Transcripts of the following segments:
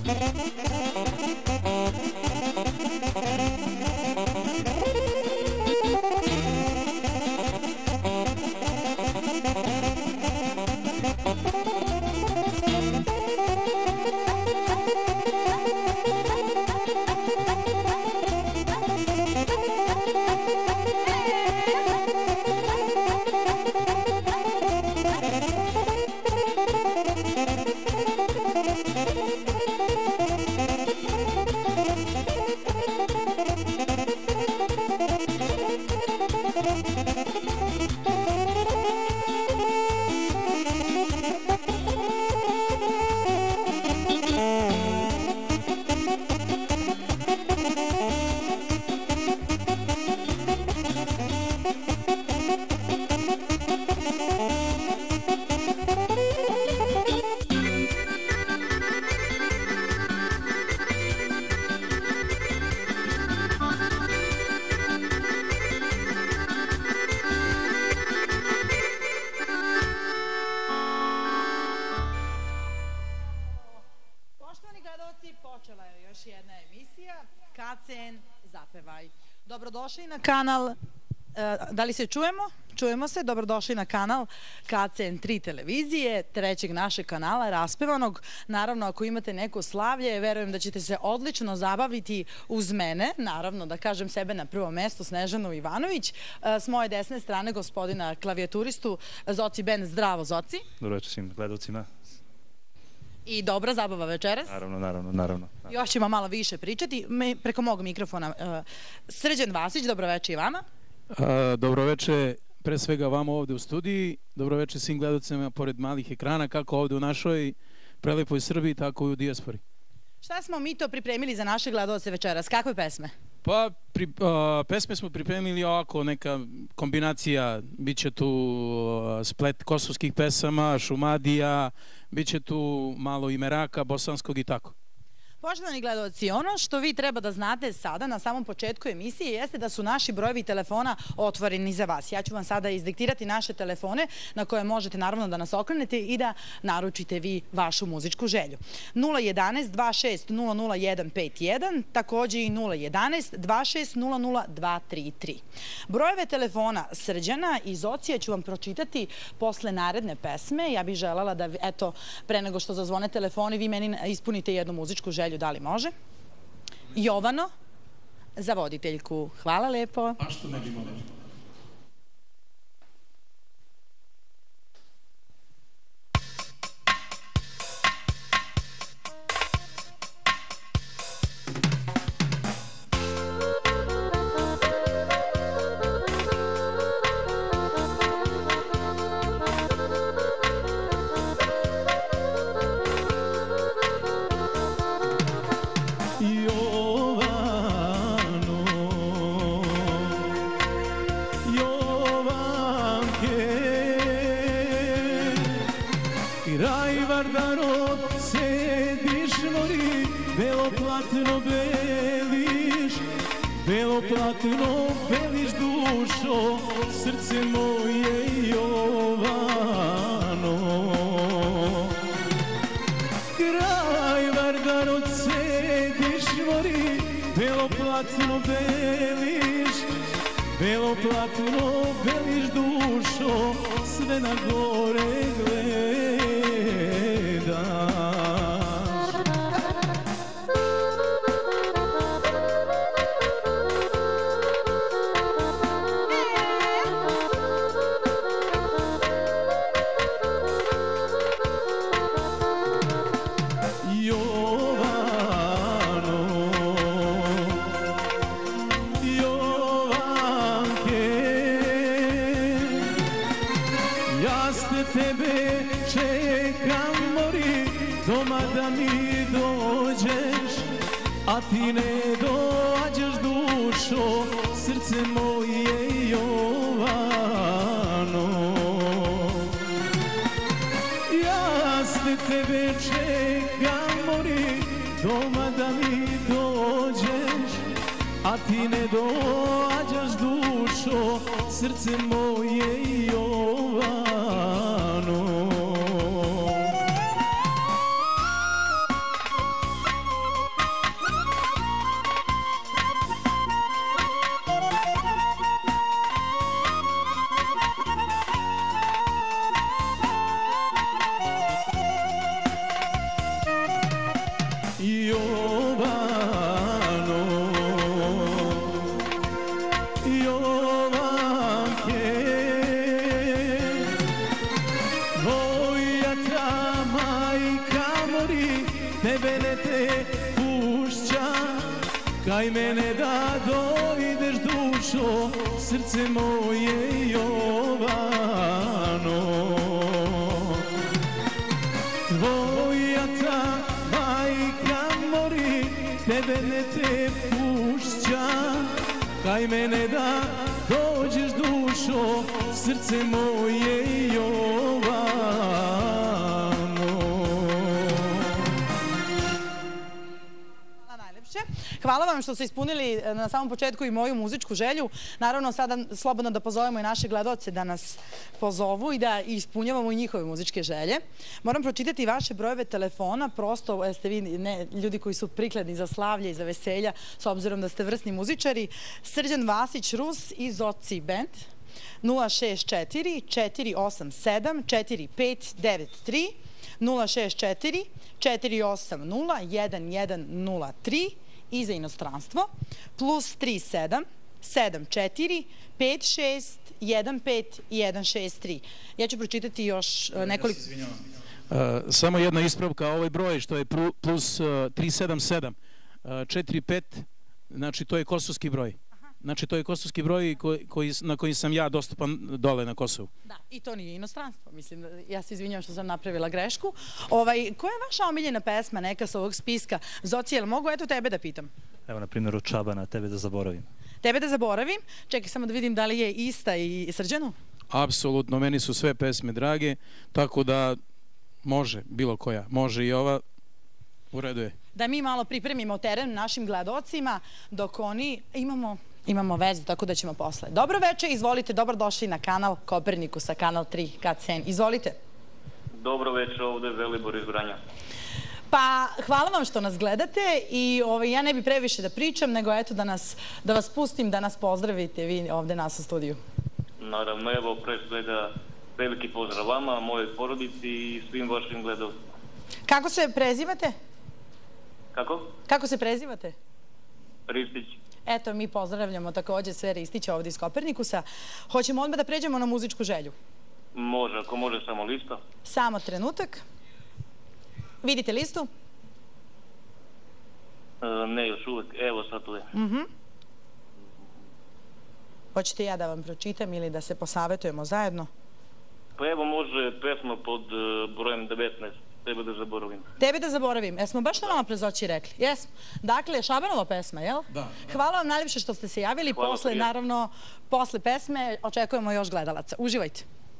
Dobrodošli na kanal, da li se čujemo? Čujemo se, dobrodošli na kanal KCN3 televizije, trećeg našeg kanala, raspevanog. Naravno, ako imate neko slavlje, verujem da ćete se odlično zabaviti uz mene, naravno da kažem sebe na prvo mesto, Snežanu Ivanović, s moje desne strane gospodina klavijaturistu Zoci Ben. Zdravo, Zoci. Dobro večer svim gledalcima. I dobra zabava večeras? Naravno. Još ćemo malo više pričati preko mog mikrofona. Srđan Vasić, dobroveče i vama. Dobroveče pre svega vama ovde u studiji, dobroveče svim gledalcima pored malih ekrana, kako ovde u našoj prelepoj Srbiji, tako i u dijaspori. Šta smo mi to pripremili za naše gledalce večeras? Kakve pesme? Pa, pesme smo pripremili ovako, neka kombinacija, bit će tu splet kosovskih pesama, šumadija, bit će tu malo i meraka, bosanskog i tako. Poštovani gledalci, ono što vi treba da znate sada na samom početku emisije jeste da su naši brojevi telefona otvoreni za vas. Ja ću vam sada izdiktirati naše telefone na koje možete naravno da nas okrenete i da naručite vi vašu muzičku želju. 011 26 00 151, takođe i 011 26 00 233. Brojeve telefona Srđana i Zocije ću vam pročitati posle naredne pesme. Ja bih želela da, eto, pre nego što zazvone telefoni, vi meni ispunite jednu muzičku želju. Da li može? Jovano, za voditeljku. Hvala lepo. A što ne bi molili? Beloplatno beliš dušo, srce moje Jovano. Kraj Vardarod sediš mori, beloplatno beliš dušo, sve na gore gledaš. A ti ne dođeš dušo, srce moje Jovano. Ja sve tebe čekam, mori, doma da mi dođeš. A ti ne dođeš dušo, srce moje Jovano. tebe ne te pušća, kaj mene da dojdeš dušo, srce moje Jovano. Tvoja ta majka mori, tebe ne te pušća, kaj mene da dođeš dušo, srce moje Jovano. Hvala najlepše. Hvala vam što ste ispunili na samom početku i moju muzičku želju. Naravno, sada slobodno da pozovemo i naše gledaoce da nas pozovu i da ispunjavamo i njihove muzičke želje. Moram pročitati vaše brojeve telefona, prosto ste vi ljudi koji su prikladni za slavlje i za veselja, s obzirom da ste vrsni muzičari. Srđan Vasić Rus i Zoci Band 064 487 4593 064 480 1103 i za inostranstvo plus 37 74 56 15 163. Ja ću pročitati još nekoliko... Samo jedna ispravka, ovaj broj što je plus 377 45, znači to je kosovski broj. Znači to je kosovski broj na koji sam ja dostupan dole na Kosovu. Da, i to nije inostranstvo. Mislim, ja se izvinjam što sam napravila grešku. Koja je vaša omiljena pesma, neka s ovog spiska? Zoci, jel mogu eto tebe da pitam? Evo, na primjer, od Čabana, Tebe da zaboravim. Tebe da zaboravim? Čekaj samo da vidim da li je ista i Srđanu? Apsolutno, meni su sve pesme drage, tako da može bilo koja, može i ova, u redu je. Da mi malo pripremimo teren našim gledocima, dok oni imamo vezu, tako da ćemo posle. Dobro večer, izvolite, dobrodošli na kanal Kopernikusa, kanal 3, KCN. Izvolite. Dobro večer, ovde je Velibor iz Vranja. Pa, hvala vam što nas gledate i ja ne bi previše da pričam, nego eto da vas pustim, da nas pozdravite vi ovde nas u studiju. Naravno, evo, pre svega veliki pozdrav vama, mojoj porodici i svim vašim gledalcima. Kako se prezivate? Kako? Kako se prezivate? Ristić. Eto, mi pozdravljamo takođe sve Ristića ovde iz Kopernikusa. Hoćemo odmah da pređemo na muzičku želju? Može, ako može samo lista. Samo trenutak. Vidite listu? Ne, još uvek. Evo, sad tu je. Hoćete ja da vam pročitam ili da se posavetujemo zajedno? Pa evo može pesma pod brojem 19. Tebe da zaboravim. Tebe da zaboravim. Jesmo baš to nama prezoći rekli? Jesmo. Dakle, Šabanova pesma, jel? Da. Hvala vam najljepše što ste se javili. Posle, naravno, posle pesme očekujemo još gledalaca. Uživajte.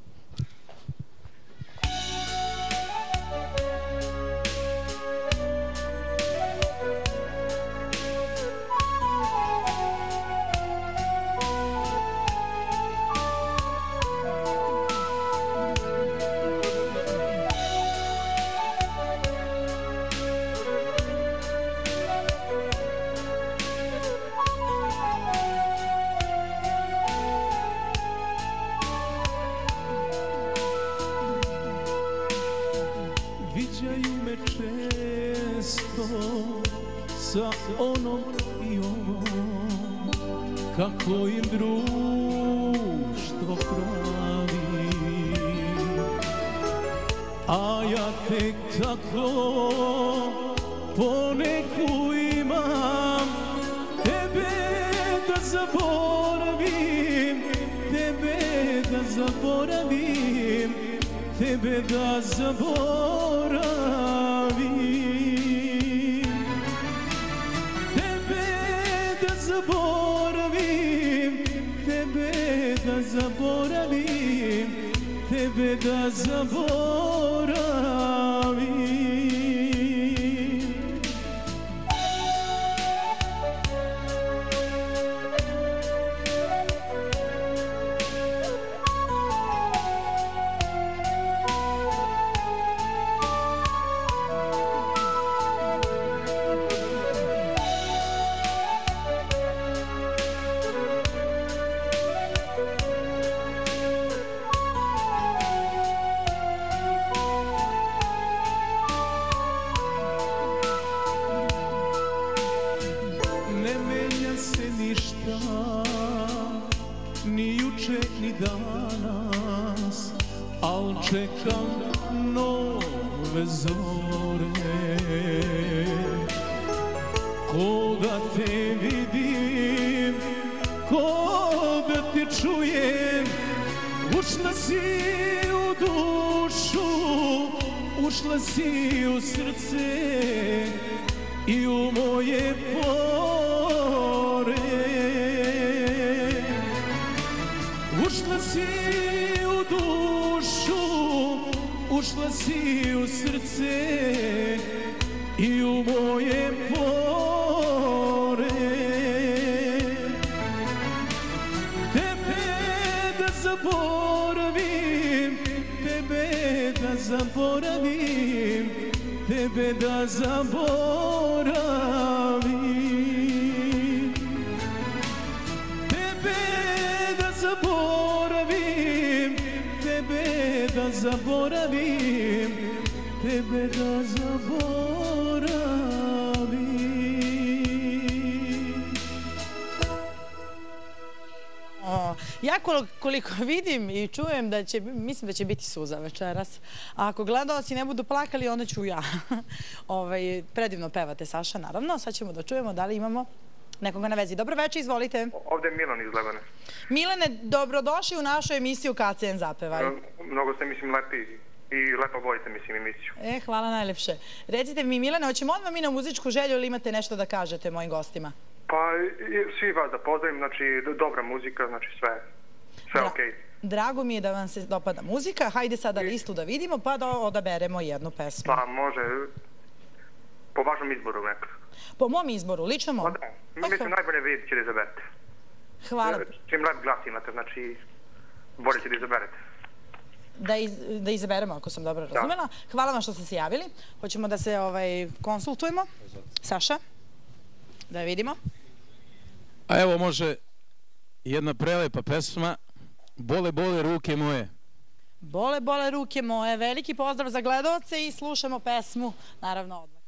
Viđaju me često sa onom i ovom, kako im društvo pravi, a ja tek tako poneku imam, tebe da zaboravim, tebe da zaboravim, tebe da zaboravim, tebe da zaboravim, tebe da zaboravim, tebe da zaboravim. Ni juče, ni danas, al čekam nove sve zore. Ko da te vidim, ko da te čujem, ušla si u dušu, ušla si u srce i u moje pore. Ušla si u dušu, ušla si u srce i u moje pore. Tebe da zaboravim, tebe da zaboravim, tebe da zaboravim. Tebe da zaboravim, tebe da zaboravim, tebe da zaboravim. Ja koliko vidim i čujem da će, mislim da će biti suza večeras. A ako gledaoci ne budu plakali, onda ću ja. Predivno pevate, Saša, naravno. Sad ćemo da čujemo da li imamo nekoga na vezi. Dobro večer, izvolite. Ovde je Milan iz Lebane. Milane, dobrodošli u našu emisiju KCN Zapevaj. Mnogo ste, mislim, lepi i lepo vodite, mislim, emisiju. Hvala najlepše. Recite mi, Milane, hoćemo odmah mi na muzičku želju ili imate nešto da kažete mojim gostima? Pa, svi vas da pozdravim, znači, dobra muzika, znači, sve okej. Drago mi je da vam se dopada muzika. Hajde sada listu da vidimo, pa da odaberemo jednu pesmu. Pa, može, po vašem izboru nekako. Po mom izboru, lično mom? Pa da, mislim, najbolje vi ćete da izaberete. Hvala. Čim lep glas imate, znači, bolje ćete da izaberete. Da izaberemo, ako sam dobro razumela. Hvala vam što ste se javili. Hoćemo da se konsultujemo. Saša, da je vidimo. A evo može jedna prelepa pesma, Bole, bole ruke moje. Bole, bole ruke moje. Veliki pozdrav za gledaoce i slušamo pesmu, naravno odmah.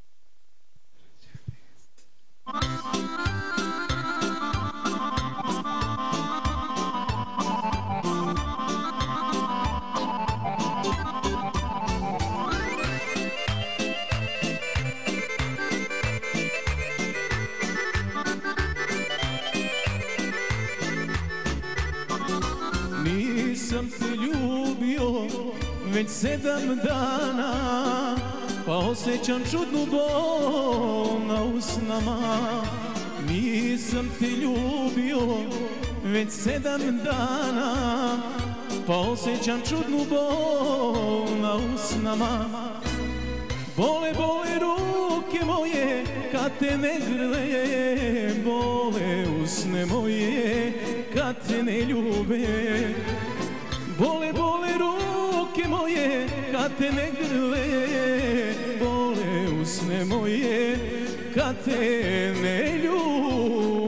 Nisam te ljubio već 7 dana, pa osjećam čudnu bol na usnama. Nisam te ljubio već 7 dana, pa osjećam čudnu bol na usnama. Bole, bole ruke moje kad te ne grle, bole usne moje kad te ne ljube. Bole, bole ruke moje kad te ne grle, bole usne moje kad te ne ljube.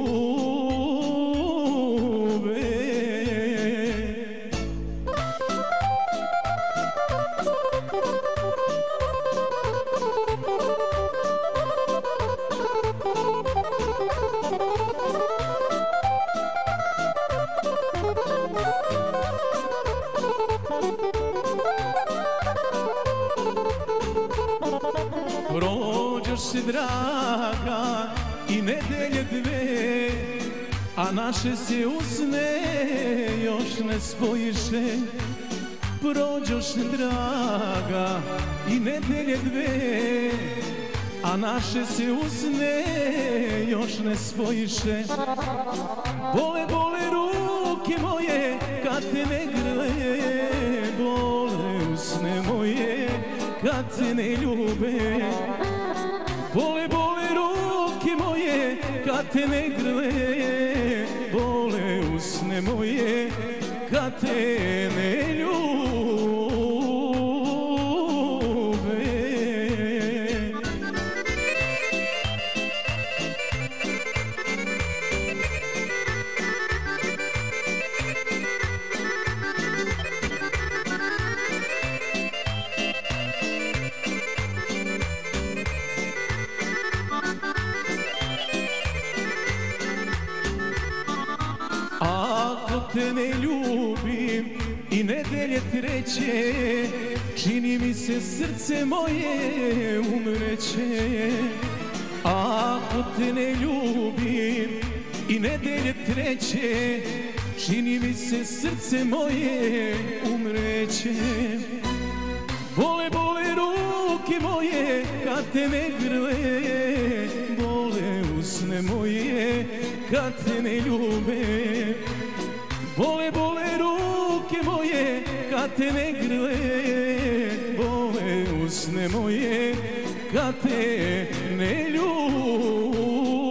Prođoš se, draga, i nedelje dve, a naše se usne još ne spojiše. Prođoš se, draga, i nedelje dve, a naše se usne još ne spojiše. Bole, bole ruke moje kad te ne grle, bole usne moje kad te ne ljube. Bole, bole ruke moje kad te ne grle, bole usne moje kad te ne ljube. nedelje treće, čini mi se srce moje umreće. Ako te ne ljubim i nedelje treće, čini mi se srce moje umreće. Bole, bole ruke moje kad te ne grle, bole usne moje kad te ne ljube. Bole, bole ruke moje kad te ne grle, bole usne moje kad te ne ljube.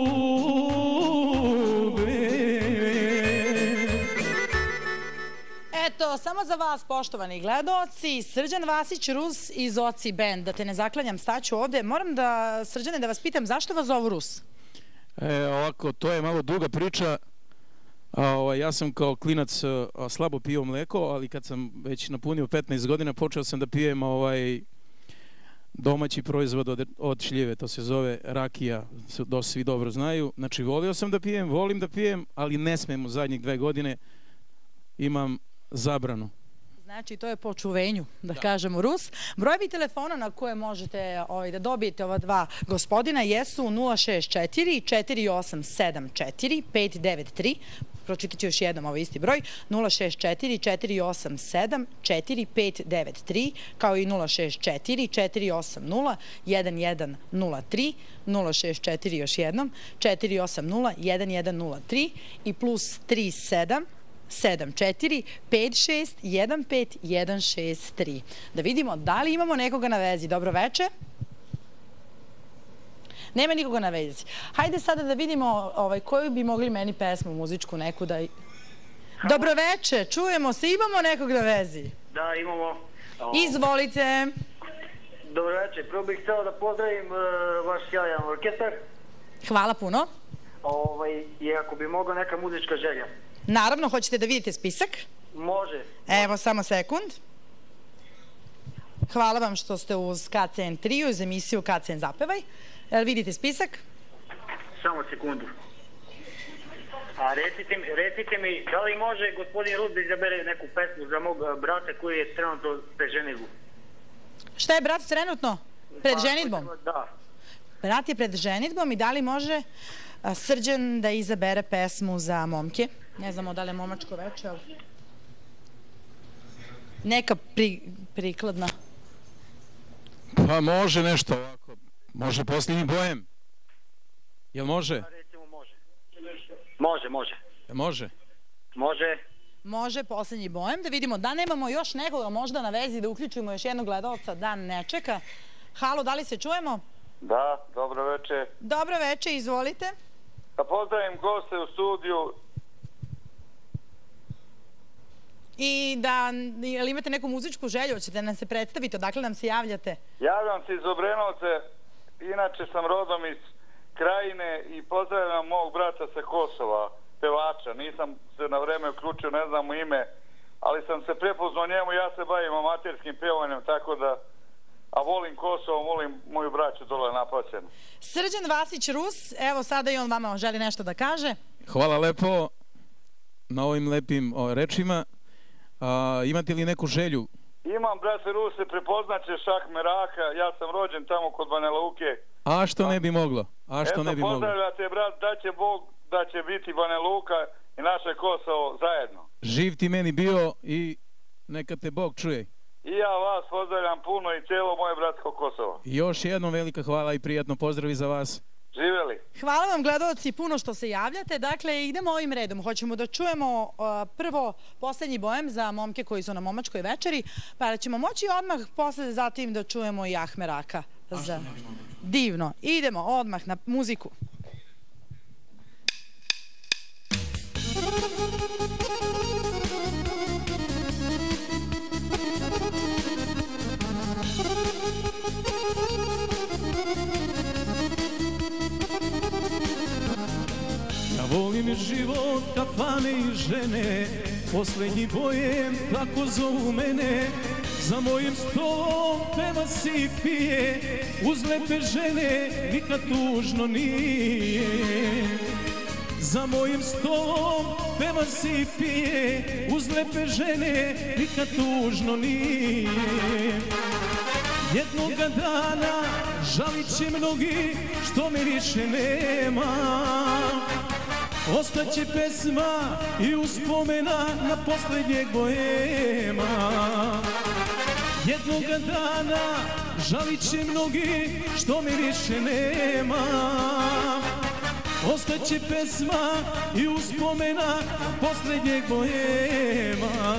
Eto, samo za vas, poštovani gledaoci, Srđan Vasić Rus iz Oci Band. Da te ne zaklanjam, staću ovde. Moram da, Srđane, da vas pitam, zašto vas zovu Rus? Ovako, to je malo duga priča. Ja sam kao klinac slabo pio mleko, ali kad sam već napunio 15 godina, počeo sam da pijem domaći proizvod od šljive. To se zove rakija, svi dobro znaju. Znači, volio sam da pijem, volim da pijem, ali ne smem u zadnjih 2 godine. Imam zabranu. Znači, to je po čuvenju, da kažemo, Rus. Brojevi telefona na koje možete da dobijete ova dva gospodina jesu 064 4874 593. Pročitat ću još jednom ovaj isti broj. 064 487 4593, kao i 064 480 1103, 064 još jednom 480 1103 i plus 37 74 56 15 163. Da vidimo da li imamo nekoga na vezi. Dobro veče. Nema nikoga na vezi. Hajde sada da vidimo koju bi mogli meni pesmu muzičku neku da... Dobro veče, čujemo se, imamo nekog na vezi. Da, imamo. Izvolite. Dobro veče, prvo bih hteo da pozdravim vaš sjajan orkestar. Hvala puno. I ako bi mogla neka muzička želja. Naravno, hoćete da vidite spisak? Može. Evo, samo sekund. Hvala vam što ste uz KCN Trio, uz emisiju KCN Zapevaj. Jel vidite spisak? Samo sekundu. A recite mi, da li može gospodin Rus da izabere neku pesmu za mog brata koji je trenutno pred ženidbom? Šta je brat trenutno? Pred ženidbom? Da. Brat je pred ženidbom i da li može Srđan da izabere pesmu za momke? Ne znamo da li je momačko veče, ali... Neka prikladna. Pa može nešto ovako. Može Posljednji bojem. Jel može? Recimo može. Može. Može Posljednji bojem. Da vidimo da nemamo još nekoga možda na vezi, da uključimo još jednog gledalca da ne čeka. Halo, da li se čujemo? Da, dobro veče. Dobro veče, izvolite. Da pozdravim goste u studiju. I da, jel imate neku muzičku želju, hoćete nam se predstaviti, odakle nam se javljate? Javljam se iz Obrenovca, inače sam rodom iz Krajine i pozdravljam mog brata sa Kosova, pevača. Nisam se na vreme uključio, ne znam mu ime, ali sam se prepoznao njemu, ja se bavim amaterskim pevanjem, tako da, a volim Kosovo, volim moju braću dole napaćenu. Srđan Vasić Rus, evo sada i on vama želi nešto da kaže. Hvala lepo na ovim lepim rečima. Imate li neku želju? Imam, brate Ruse, prepoznaće Šah Meraka, ja sam rođen tamo kod Banja Luke. A što ne bi moglo? Eto, pozdravljate, brat, da će Bog, da će biti Banja Luka i naše Kosovo zajedno. Živ ti meni bio i neka te Bog čuje. I ja vas pozdravljam puno i cijelo moje bratsko Kosovo. Još jednom velika hvala i prijatno pozdravi za vas. Živjeli. Hvala vam, gledalci, puno što se javljate. Dakle, idemo ovim redom. Hoćemo da čujemo prvo Posljednji bojem za momke koji su na momačkoj večeri, pa ćemo moći odmah posle zatim da čujemo i Ahmeraka. Divno. Idemo odmah na muziku. Volim život, kafane i žene, Posljednji bojem, tako zovu mene. Za mojim stolom peva se i pije, uz lepe žene nikad tužno nije. Za mojim stolom peva se i pije, uz lepe žene nikad tužno nije. Jednoga dana žalit će mnogi što me više nema. Ostaće pesma i uspomena na posljednjeg boema. Jednoga dana žalit će mnogi što me više nema. Ostaće pesma i uspomena na posljednjeg boema.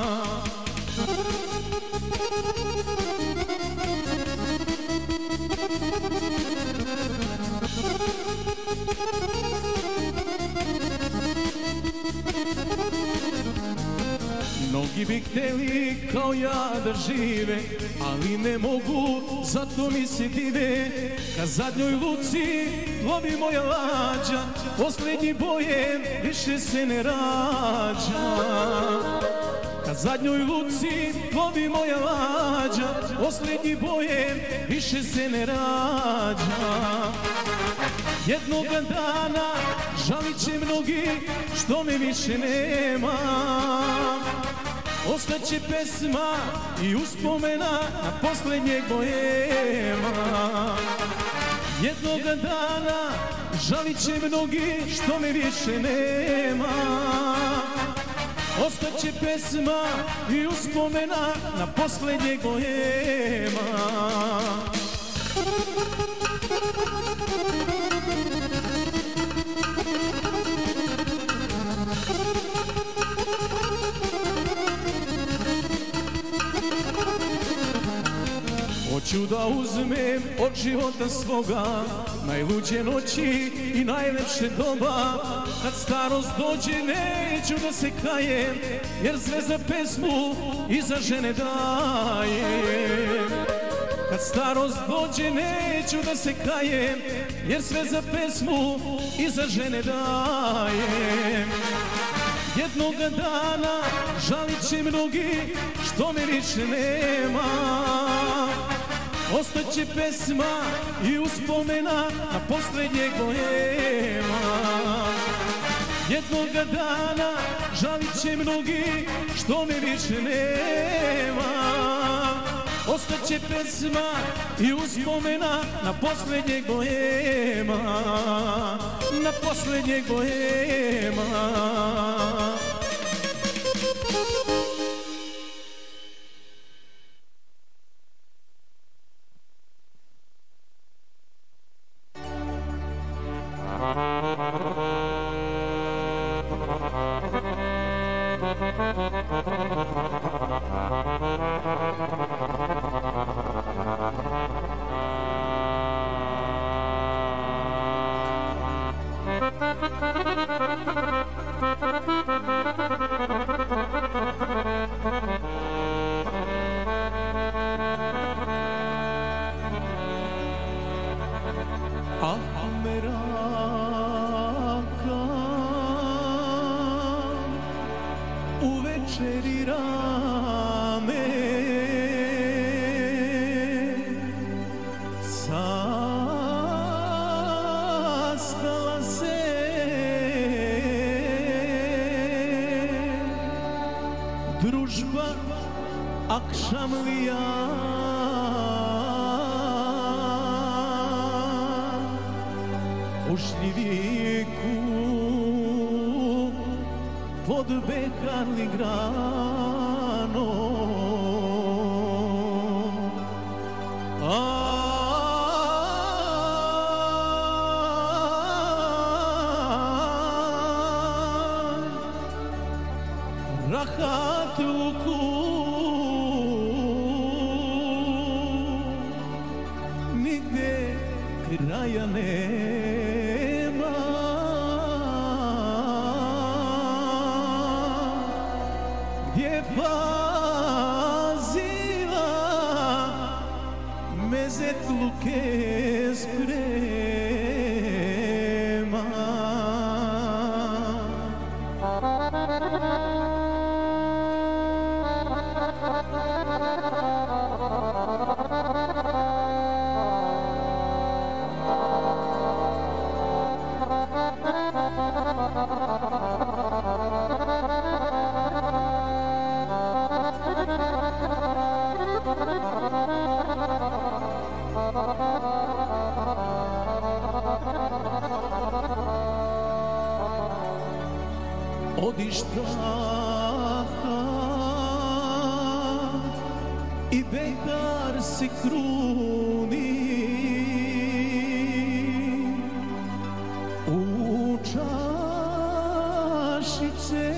Mnogi bi htjeli kao ja da žive, ali ne mogu, zato mi se dive. Ka zadnjoj luci plovi moja lađa, posljednji bojem više se ne rađa. Ka zadnjoj luci plovi moja lađa, posljednji bojem više se ne rađa. Jednoga dana žalit će mnogi što me više nema. Ostaće pesma i uspomena na posljednjeg boema. Jednoga dana žalit će mnogi što me više nema. Ostaće pesma i uspomena na posljednjeg boema. Hoću da uzmem od života svoga najluđe noći i najlepše doba. Kad starost dođe neću da se kajem, jer sve za pesmu i za žene dajem. Kad starost dođe neću da se kajem, jer sve za pesmu i za žene dajem. Jednoga dana žalit će mnogi što me više nema. Ostaće pesma i uspomena na posljednjeg boema. Jednoga dana žalit će mnogi što me više nema. Ostaće pesma i uspomena na posljednjeg boema. Na posljednjeg boema. Odiš praha i bekar se kruni u čašice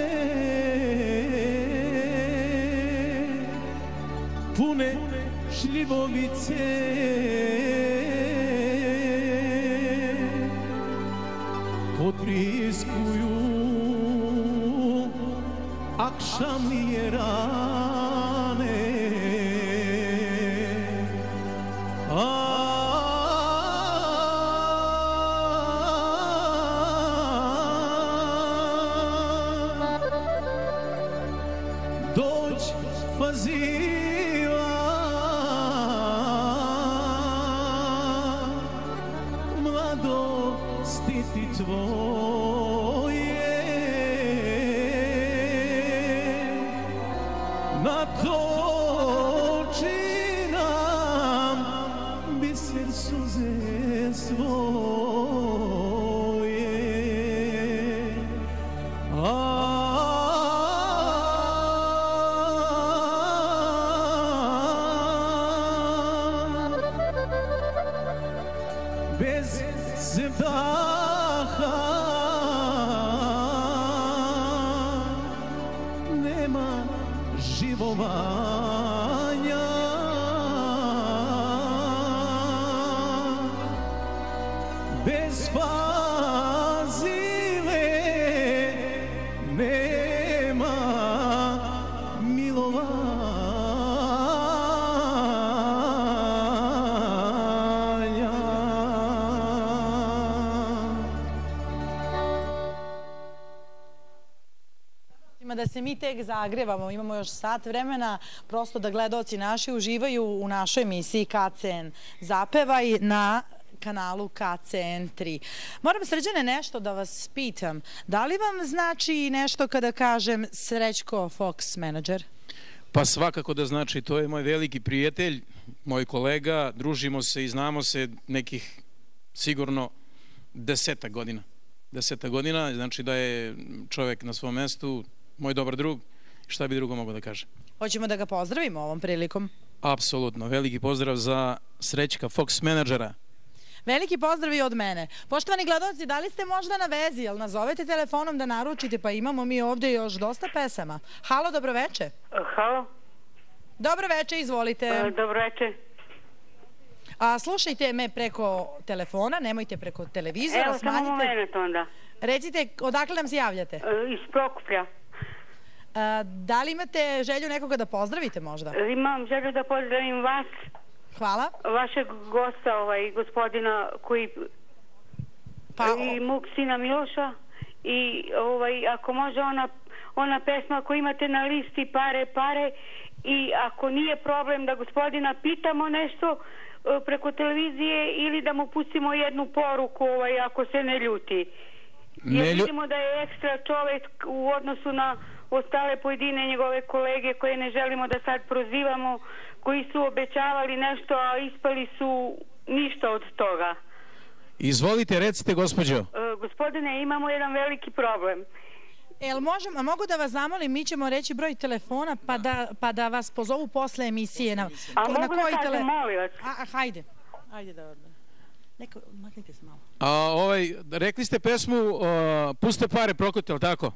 pune šljivovice. Potriskuju akšamlije rane, doć fazila mladosti ti tvoje, natoči nam biser suze svoje. Bez sevdaha nema živovanja, bez fazile nema milovanja. Da se mi tek zagrevamo, imamo još sat vremena, prosto da gledaoci naši uživaju u našoj emisiji KCN Zapevaj na kanalu KCN3. Moram, Srđane, nešto da vas pitam. Da li vam znači nešto kada kažem Srećko Fox Manager? Pa svakako da znači, to je moj veliki prijatelj, moj kolega, družimo se i znamo se nekih sigurno 10 godina. 10 godina, znači da je čovjek na svom mestu, moj dobar drug, šta bi drugo mogo da kažem. Hoćemo da ga pozdravimo ovom prilikom? Apsolutno, veliki pozdrav za Srećka Fox Menadžera. Veliki pozdrav i od mene. Poštovani gledalci, da li ste možda na vezi, jel nazovete telefonom da naručite, pa imamo mi ovdje još dosta pesama. Halo, dobroveče. Halo. Dobroveče, izvolite. Dobroveče. Slušajte me preko telefona, nemojte preko televizora. Evo, samo moment onda. Recite, odakle nam se javljate? Iz Prokuplja. Da li imate želju nekoga da pozdravite možda? Imam želju da pozdravim vas. Hvala. Vašeg gosta, gospodina koji... I mog sina Miloša. I ako može ona pesma koju imate na listi Pare. I ako nije problem da gospodina pitamo nešto preko televizije ili da mu pustimo jednu poruku ako se ne ljuti. Jer vidimo da je ekstra čovjek u odnosu na ostale pojedine njegove kolege koje ne želimo da sad prozivamo, koji su obećavali nešto, a ispali su ništa od toga. Izvolite, recite, gospođo. Gospodine, imamo jedan veliki problem. Mogu da vas zamolim, mi ćemo reći broj telefona pa da vas pozovu posle emisije. A mogu da kažem, molim vas? Hajde. Hajde da odmah. Neko, maknite se malo. Rekli ste pesmu Puste pare Prokut, je li tako?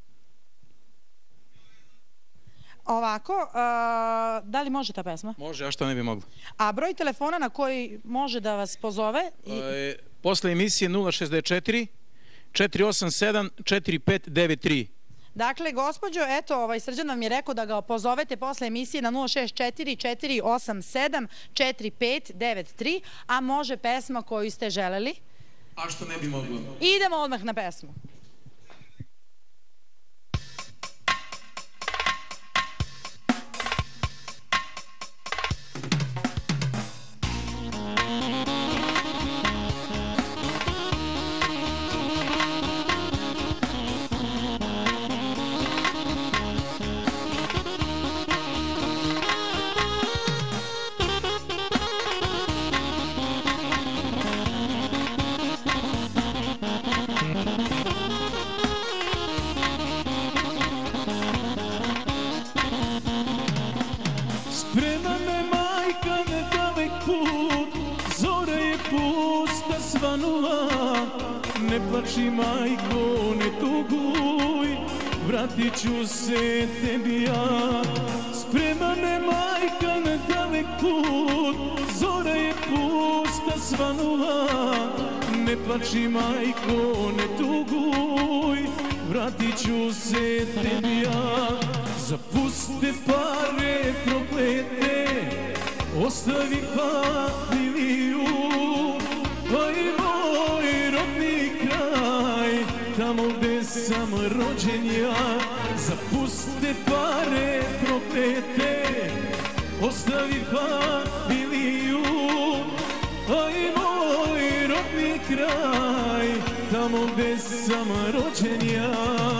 Ovako, da li može ta pesma? Može, a što ne bi moglo? A broj telefona na koji može da vas pozove? Posle emisije 064 487 4593. Dakle, gospođo, eto, Srđan vam je rekao da ga pozovete posle emisije na 064 487 4593, a može pesma koju ste želeli? A što ne bi moglo? Idemo odmah na pesmu. svanula, ne plači majko, ne tuguj, vratit ću se tebi ja. Sprema me majka na dalek put, zora je pusta svanula, ne plači majko, ne tuguj, vratit ću se tebi ja. Zapuste pare proklete, ostavi familiju, aj moj rodni kraj, tamo gde sam rođen ja. Zapuste pare proklete, ostavi familiju, aj moj rodni kraj, tamo gde sam rođen ja.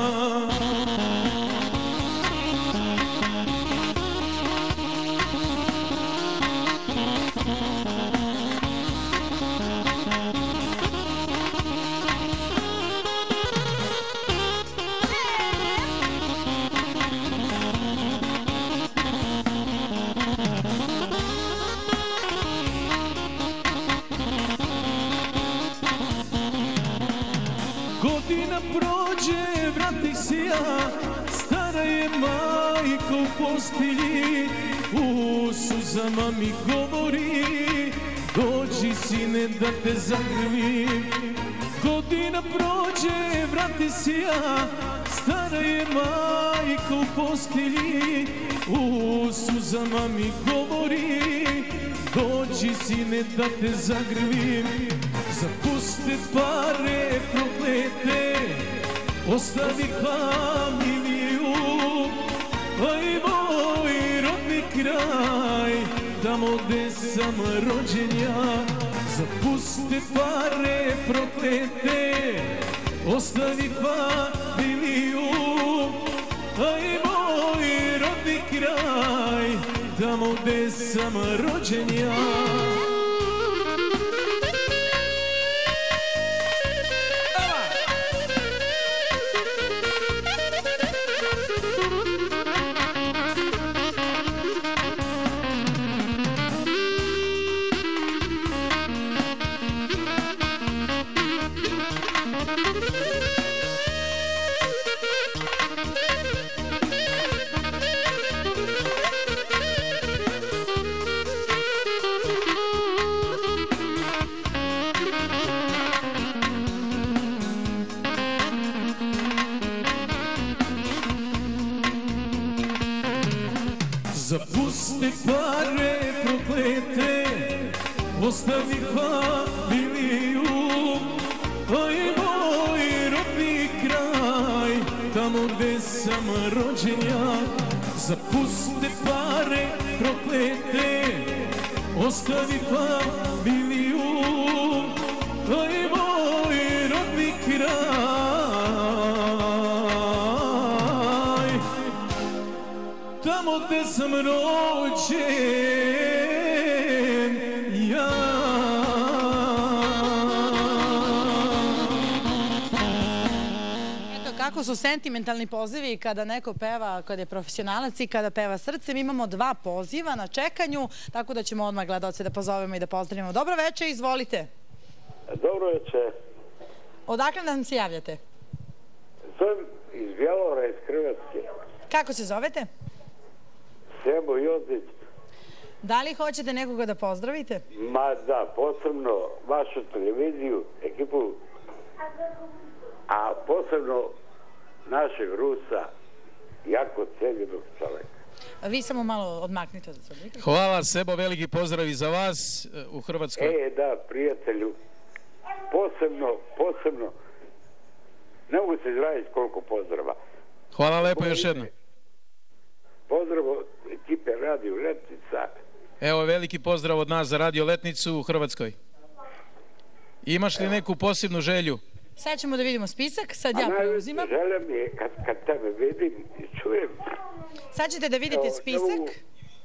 Godina prođe, vratih se ja, stara je majka u postelji, u suzama mi govori, dođi sine da te zagrlim. Godina prođe, vrati se ja, stara je majka u postelji, u suzama mi govori, dođi sine da te zagrlim. Zapuste pare proklete, ostavi familiju, aj moj rodni kraj, tamo gde sam rođen ja. Zapuste pare proklete, ostavi familiju, aj moj rodni kraj, tamo gde sam rođen ja. Zapuste pare proklete, ostavi familiju, aj moj rodni kraj, tamo gde sam rođen ja. Zapuste pare proklete, ostavi familiju, aj moj rodni kraj, tamo gde sam rođen ja. Eto kako su sentimentalni pozivi kada neko peva, kada je profesionalac i kada peva srcem. Imamo 2 poziva na čekanju, tako da ćemo odmah gledaoce da pozovemo i da pozdravimo. Dobro večer, izvolite. Dobro večer. Odakle nam se javljate? Zovem iz Bjelovara, iz Hrvatske. Kako se zovete? Sebo Jozić. Da li hoćete nekoga da pozdravite? Ma da, posebno vašu televiziju, ekipu, a posebno našeg Rusa, jako cenjenog čoveka. Vi samo malo odmaknite od svog mikrofona. Hvala Sebo, veliki pozdrav i za vas u Hrvatskoj. Da, prijatelju, posebno, ne mogu se izraziti koliko pozdrava. Hvala lepo još jedno. Pozdrav od ekipe Radio Letnica. Evo veliki pozdrav od nas za Radio Letnicu u Hrvatskoj. Imaš li neku posebnu želju? Sad ćemo da vidimo spisak, sad ja preuzimam. Želja mi je kad tebe vidim i čujem. Sad ćete da vidite spisak.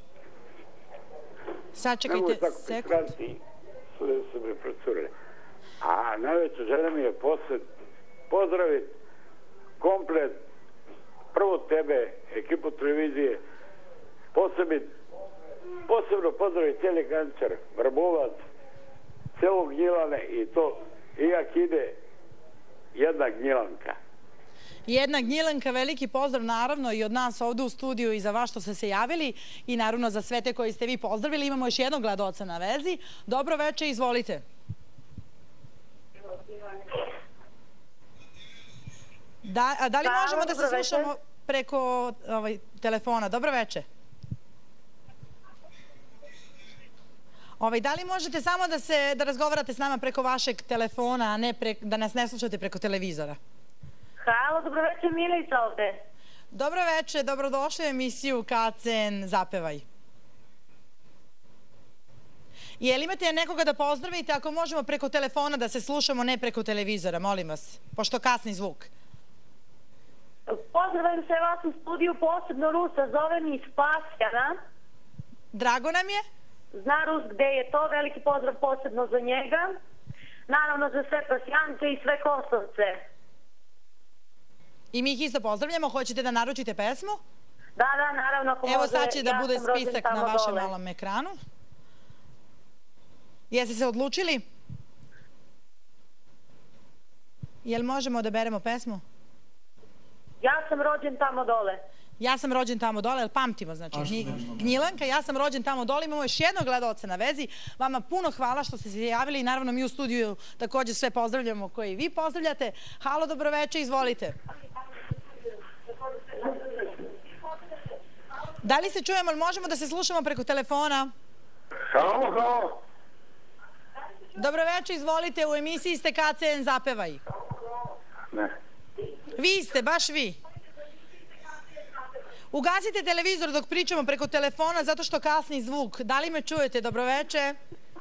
Sad čekajte sekund. Su me procurili. A najveća želja mi je pozdraviti komplet, prvo tebe, ekipu televizije, posebno pozdraviti cijeli Gančar, Vrbovac, celog Gnjilane i to jak ide jedna Gnjilanka. Jedna Gnjilanka, veliki pozdrav naravno i od nas ovde u studiju i za vas što ste se javili i naravno za sve te koji ste vi pozdravili. Imamo još jednog gledaoca na vezi. Dobro veče, izvolite. Da li možemo da se slušamo preko telefona? Dobro veče. Da li možete samo da razgovarate s nama preko vašeg telefona, a ne da nas ne slušate preko televizora? Halo, dobro večer, Milica ovde. Dobro večer, dobrodošli u emisiju KCN Zapevaj. Jel imate nekoga da pozdravite, ako možemo preko telefona da se slušamo, ne preko televizora, molim vas, pošto kasni zvuk. Pozdravim se vas u studiju, posebno Rusa, zove mi iz Pasjana. Drago nam je. Zna Rus gde je to, veliki pozdrav posebno za njega. Naravno za sve Pasjance i sve Kosovce. I mi ih isto pozdravljamo. Hoćete da naručite pesmu? Da, naravno, ako može. Evo sad će da bude spisak na vašem malom ekranu. Jeste se odlučili? Jel možemo da beremo pesmu? Ja sam rođen tamo dole. Ja sam rođen tamo dole, jel pamtimo, znači Gnjilanka, ja sam rođen tamo dole, imamo još jednog gledaoca na vezi. Vama puno hvala što ste se javili i naravno mi u studiju takođe sve pozdravljamo koji vi pozdravljate. Halo, dobro veče, izvolite. Da li se čujemo, možemo da se slušamo preko telefona? Halo. Dobro veče, izvolite, u emisiji ste KCN Zapevaj. Ne. Vi ste, baš vi. Ugasite televizor dok pričamo preko telefona zato što kasni zvuk. Da li me čujete? Dobro veče.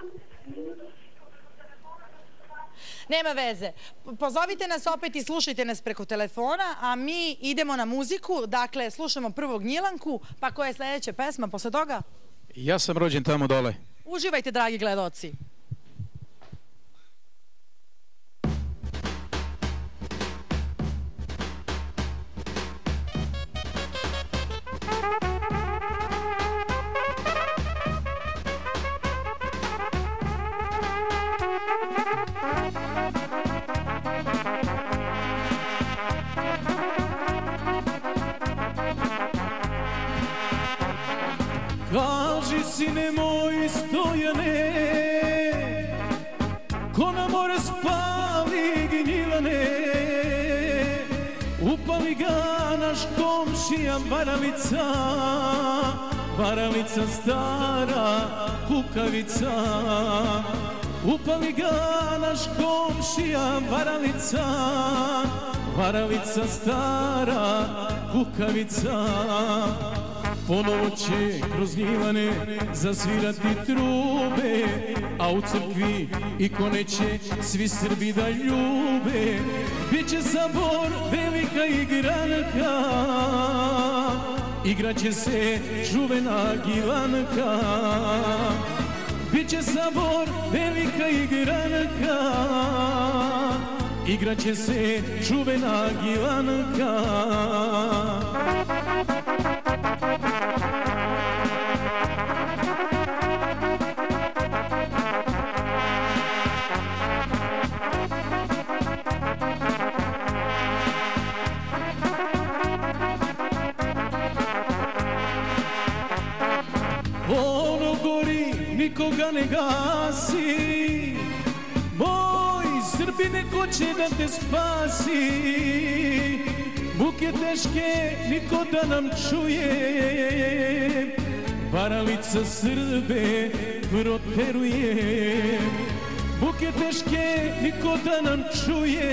Nema veze. Pozovite nas opet i slušajte nas preko telefona, a mi idemo na muziku. Dakle, slušamo prvo Gnjilanku, pa koja je sledeća pesma posle toga? Ja sam rođen tamo dole. Uživajte, dragi gledaoci. Kaži, sine moj Stojane, ko na more spali Gnjilane, upali ga naš komšija Varalica, Varalica stara kukavica. Upali ga naš komšija Varalica, Varalica stara kukavica. Ponovo će kroz Gnjilane zasvirati trube, a u crkvi ikone će svi Srbi da ljube. Biće sabor, velika igranka, igraće se čuvena Gilanka. Biće sabor, velika igranka, igraće se čuvena Gilanka. Ono gori, nikoga ne gasi, moj Srbine, ko će da te spasi? Muke teške, niko da nam čuje, Varalica Srbe proteruje. Muke teške, niko da nam čuje,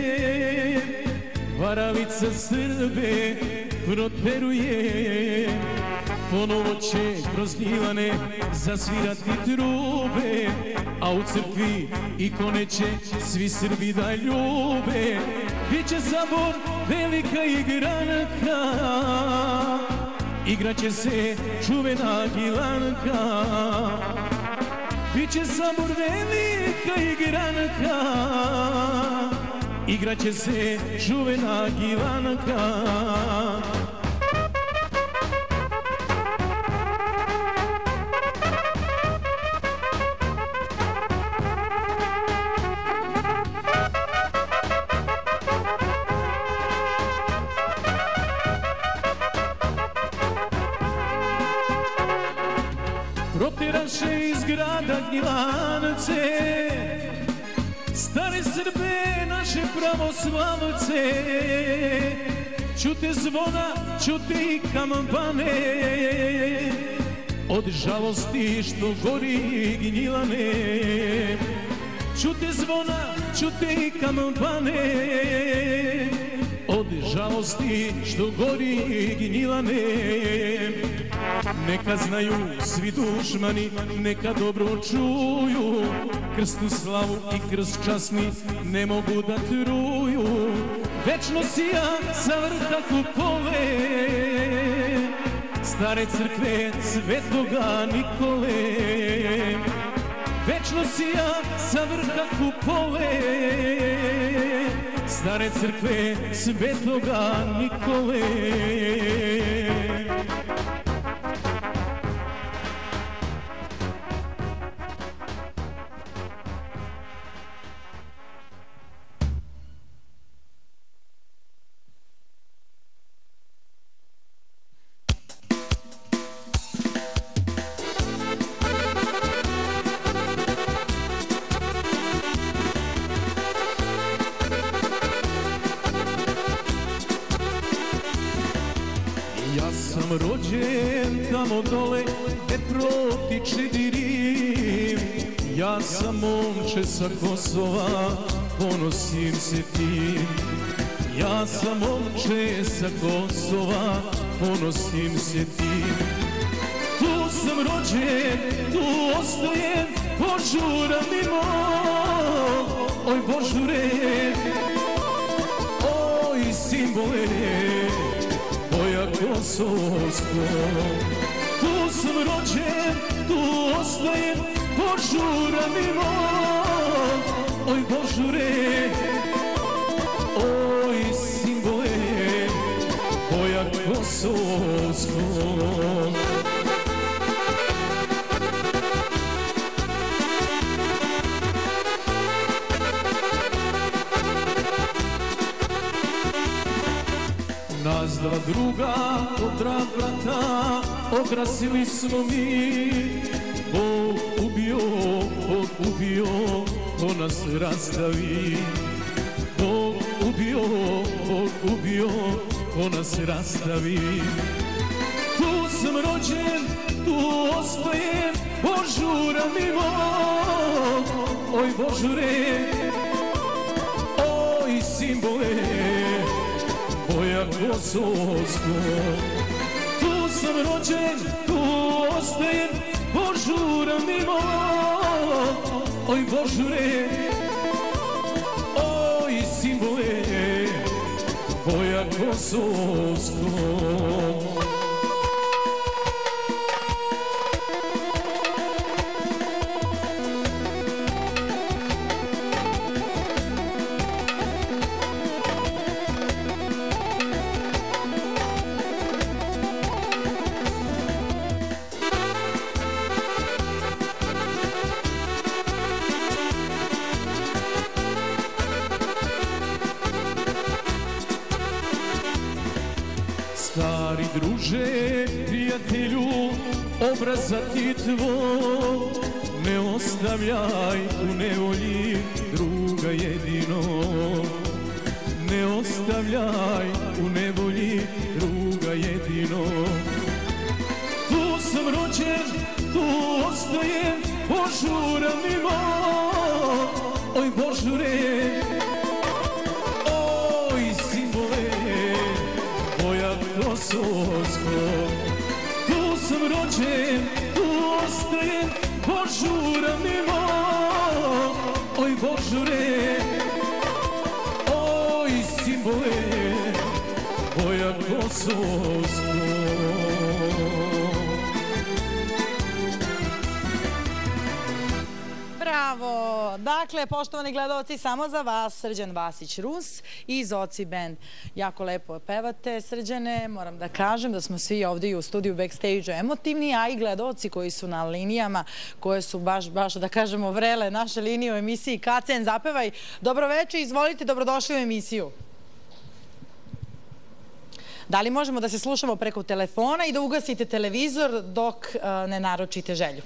Varalica Srbe proteruje. Ponovo će kroz Gnjilane zasvirati trube, a u crkvi ikone će svi Srbi da ljube. Biće sabor, velika igranka, igraće se čuvena Gilanka. Biće sabor, velika igranka, igraće se čuvena Gilanka. protjeraše iz grada Gnjilance, stare Srbe, naše pravoslavce, čute zvona, čute i kampane, od žalosti što gori Gnjilane. Čute zvona, čute i kampane, od žalosti što gori Gnjilane. Neka znaju svi dušmani, neka dobro čuju, krstnu slavu i krst časni ne mogu da truju. Večno sija sa vrha kupole stare crkve Svetoga Nikole. Večno sija sa vrha kupole stare crkve Svetoga Nikole. Rođen tamo dole gde protiče Dirim, ja sam momče sa Kosova, ponosim se tim. Ja sam momče sa Kosova, ponosim se tim. Tu sam rođen, tu ostajem, Božura mimo, oj Božure, oj simbole boja kosovsko. Tu sam rođen, tu ostajem, Božura mimo, oj Božure, oj simbole boja kosovsko. Nas dva druga od brata okrasili smo mi, Bog ubio, ko nas rastavi. Bog ubio, ko nas rastavi. Tu sam rođen, tu ostajem, Božura mimo, oj Božure, oj simbole boja kosovsko. Tu sam rođen, tu ostajem, Božura mimo, oj Božure, oj simbole boja kosovsko. Stari druže, prijatelju, obraza ti tvoj ne ostavljaj u nevolji druga jedino. Ne ostavljaj u nevolji druga jedino. Tu sam rođen, tu ostajem, Božura mimo, oj Božure, oj simbole boja kosovsko. Tu sam rođen, tu ostajem, Božura mimo, oj Božure, oj simbole boja kosovsko. Bravo! Dakle, poštovani gledalci, samo za vas Srđan Vasić Rus i Zoci Band. Jako lepo pevate, Srđane. Moram da kažem da smo svi ovdje i u studiju backstage emotivni, a i gledalci koji su na linijama, koje su baš da kažemo vrele naše linije u emisiji Kacen zapevaj. Dobroveče, izvolite, dobrodošli u emisiju. Da li možemo da se slušamo preko telefona i da ugasite televizor dok ne naručite želju?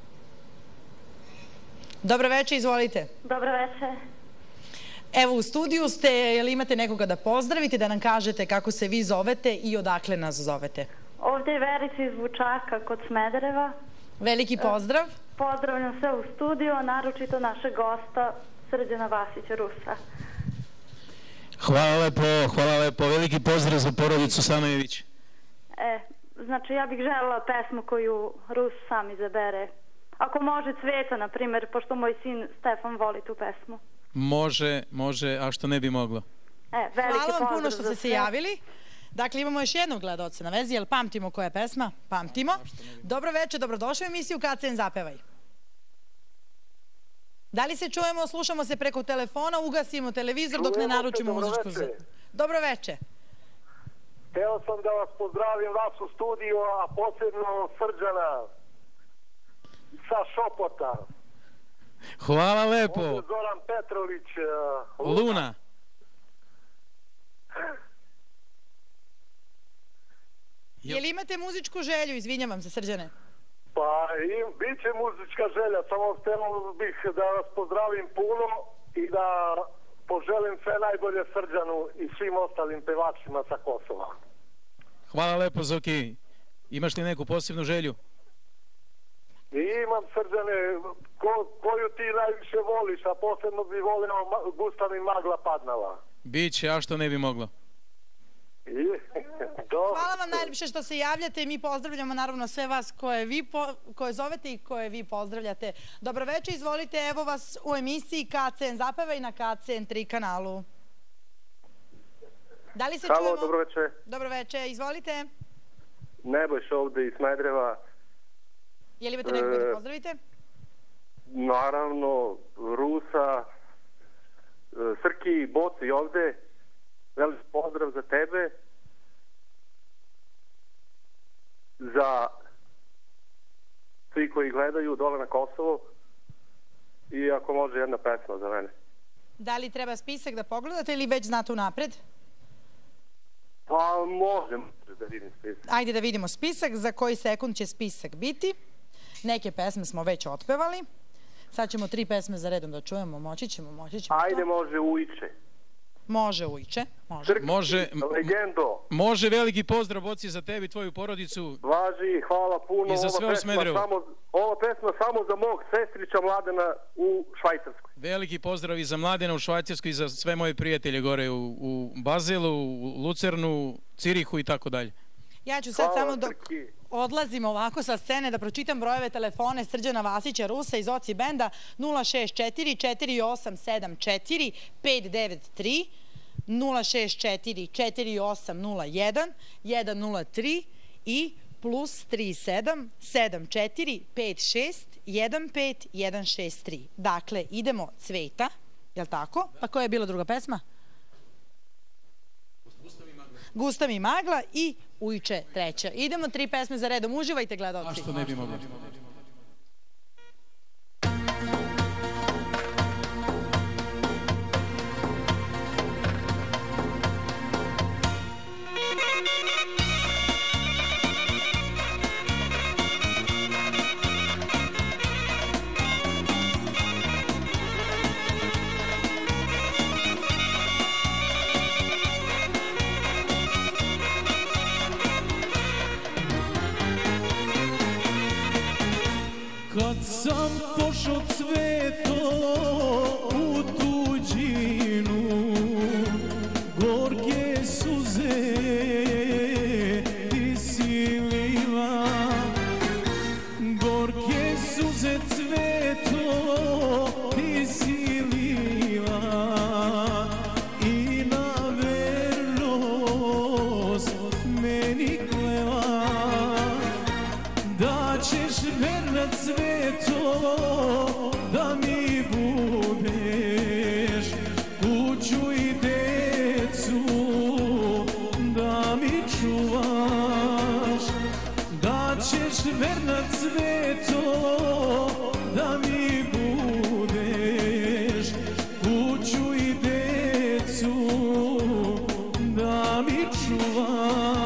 Dobro večer, izvolite. Dobro večer. Evo, u studiju ste, jel imate nekoga da pozdravite, da nam kažete kako se vi zovete i odakle nas zovete? Ovdje je Verica iz Vučaka kod Smedereva. Veliki pozdrav. Pozdravljam sve u studiju, a naročito našeg gosta Srđana Vasića Rusa. Hvala lepo. Veliki pozdrav za porodicu Sanajević. Znači ja bih željela pesmu koju Rus sam izabere. Ako može Cveta, na primjer, pošto moj sin Stefan voli tu pesmu. Može, a što ne bi moglo? Hvala vam puno što ste se javili. Dakle, imamo još jednog gledaoca na vezi, jel pamtimo koja je pesma? Pamtimo. Dobro večer, dobrodošli u emisiju KCN Zapevaj. Da li se čujemo, slušamo se preko telefona, ugasimo televizor dok ne naručimo muzičku želju? Dobro večer. Hteo sam da vas pozdravim, vas u studiju, a posebno Srđana sa Šopota. Hvala lepo. Zoran Petrović. Luna. Jel imate muzičku želju? Izvinjavam se, Srđane. Pa, bit će muzička želja, samo htio bih da vas pozdravim puno i da poželim sve najbolje Srđanu i svim ostalim pevačima sa Kosova. Hvala lepo, Zoki. Imaš li neku posebnu želju? Imam, Srđane, koju ti najviše voliš, a posebno bi volio Gustav i Magla Padnala. Biće, a što ne bi moglo? Hvala vam najljepše što se javljate i mi pozdravljamo naravno sve vas koje zovete i koje vi pozdravljate. Dobro večer, izvolite, evo vas u emisiji KCN Zapevaj na KCN 3 kanalu. Da li se čujemo? Halo, dobro večer. Dobro večer, izvolite. Nebojš ovde iz Smedereva. Je li imate nekoga da pozdravite? Naravno, Rusa, Srki, Boci ovde. Veliki pozdrav za tebe, za svi koji gledaju dole na Kosovo i ako može jedna pesma za mene. Da li treba spisak da pogledate ili već znate unapred? Pa može da vidim spisak. Ajde da vidimo spisak, za koji sekund će spisak biti. Neke pesme smo već otpevali. Sad ćemo 3 pesme za redom da čujemo, moći ćemo. Ajde, može Ujče. Može Ujče, Legendo. Može, veliki pozdrav, Boci, za tebi i tvoju porodicu. Važi, hvala puno. I za sve u Smederevu. Ova pesma samo za mog sestrića Mladena u Švajcarskoj. Veliki pozdrav i za Mladena u Švajcarskoj i za sve moje prijatelje gore u Bazelu, u Lucernu, Cirihu i tako dalje. Ja ću sad samo dok odlazim ovako sa scene da pročitam brojeve telefone Srđana Vasića Rusa iz Oci benda 064 4874 593, 064 4801 103 i plus 37 74 56 15 163. Dakle, idemo Cveta, jel' tako? Pa koja je bila druga pesma? Gustav i Magla i Ujče treća. Idemo 3 pesme za redom. Uživajte, gledalci. A što ne bi mogli? Kad sam pošao Cveto u tuđinu, gorke suze ti si lila, gorke suze Cveto ti si lila i na vernost meni klela da ćeš verna Cveto da mi budeš kuću i decu da mi čuvaš, da ćeš verna Cveto da mi budeš kuću i decu da mi čuvaš.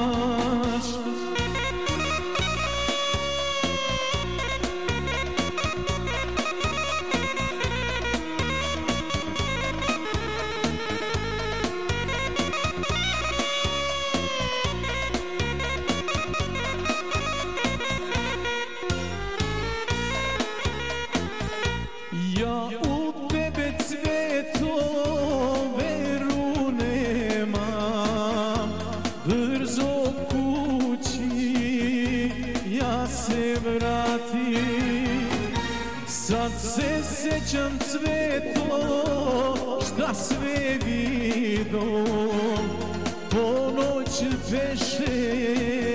vrati. Sad se sjećam cveto, šta sve vidom, ponoć beše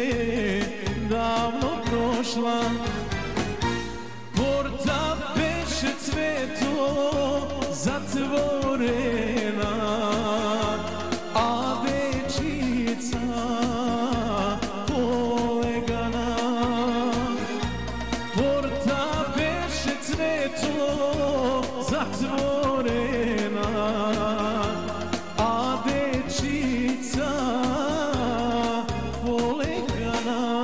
davno prošla. Porta beše cveto zatvorena, a dečica polegana. Porta beše cveto zatvorena, a dečica polegana.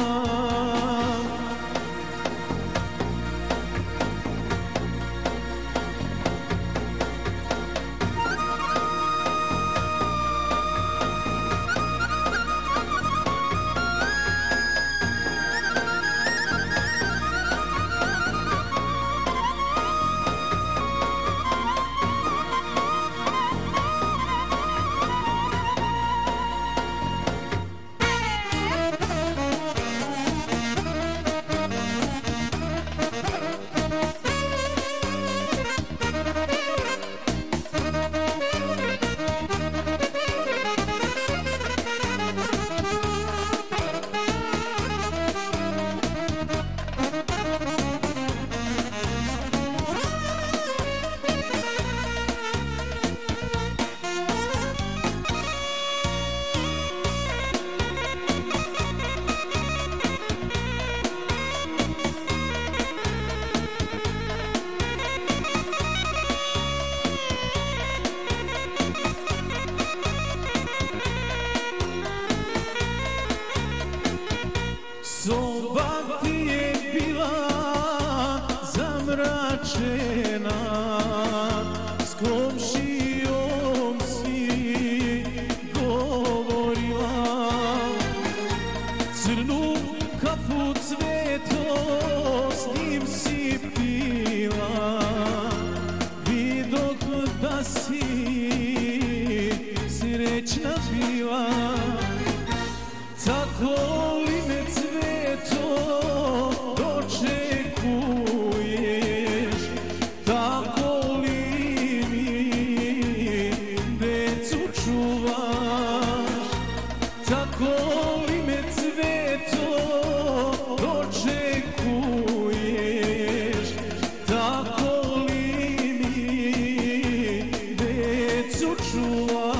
Soba ti je bila zamračena, s komšijom si govorila. Crnu kafu cveto s njim si pila, vidoh da si srećna bila. Tako li me cveto dočekuješ, tako li mi decu čuvaš, tako li me cveto dočekuješ, tako li mi decu čuvaš.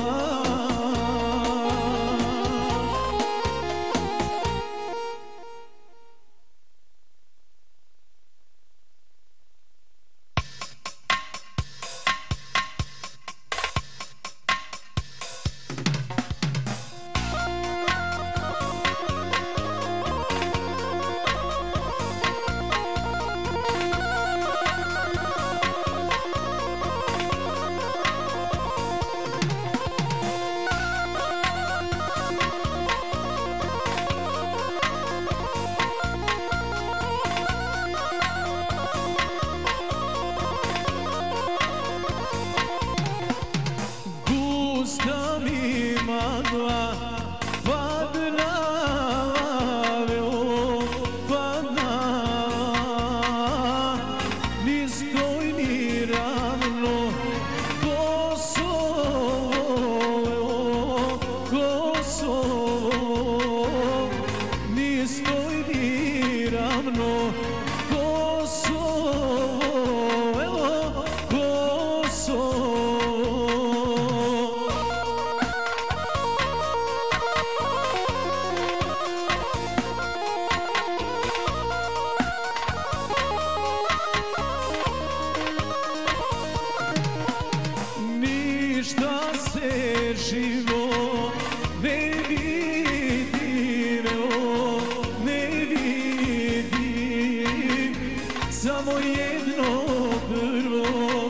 Gusta mi magla padna, padna, ni stoj ni ravno Kosovo, Kosovo, ni stoj ni ravno Kosovo, Kosovo. Ništa se živo ne vidi, ne vidim, samo jedno drvo